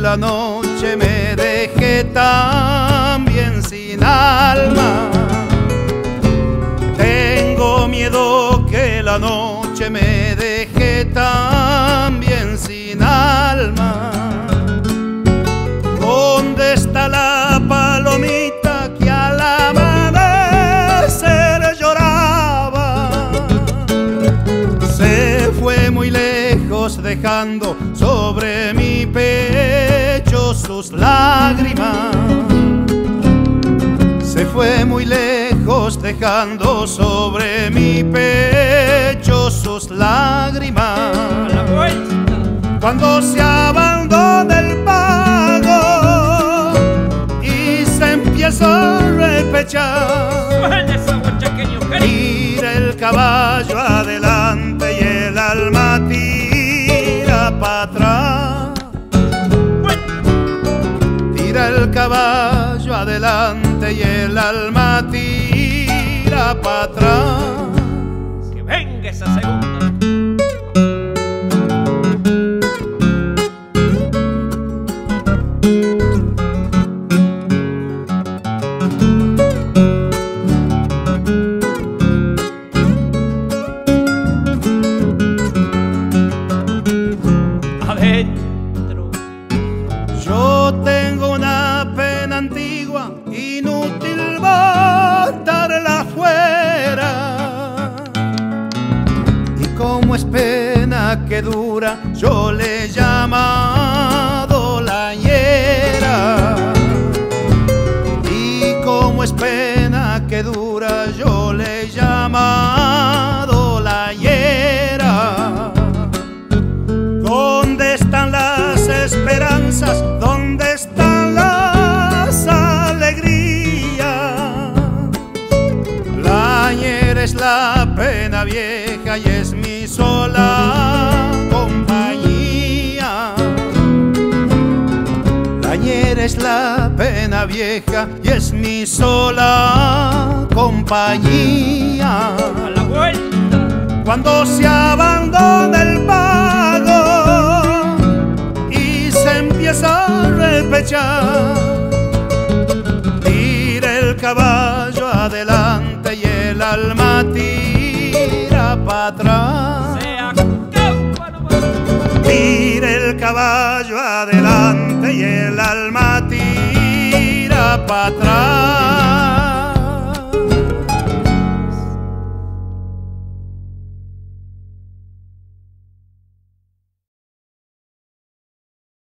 la noche me deje también sin alma. Tengo miedo que la noche me deje también sin alma. ¿Dónde está la palomita que al amanecer lloraba? Se fue muy lejos dejando sobre mi pecho sus lágrimas. Se fue muy lejos dejando sobre mi pecho sus lágrimas. A la vuelta. Cuando se abandona el pago y se empieza a repechar, Suena esa huachaqueño, tira el caballo adelante y el alma tira para atrás. Tira el caballo adelante y el alma tira para atrás. Que venga esa segunda. Adentro. Yo tengo una pena antigua, inútil botarla afuera. Y como es pena que dura, yo le he llamado la hiera. Y como es pena que dura, yo le he llamado la hiera. ¿Dónde están las esperanzas? ¿Dónde están las alegrías? La hiera es la pena vieja y es mi sola compañía. La hiera es la pena vieja y es mi sola compañía. A la vuelta. Cuando se abandona el pago y se empieza a repechar, tira el caballo adelante y el alma tira para atrás. Se acaba nomás. Tira el caballo adelante y el alma tira para atrás.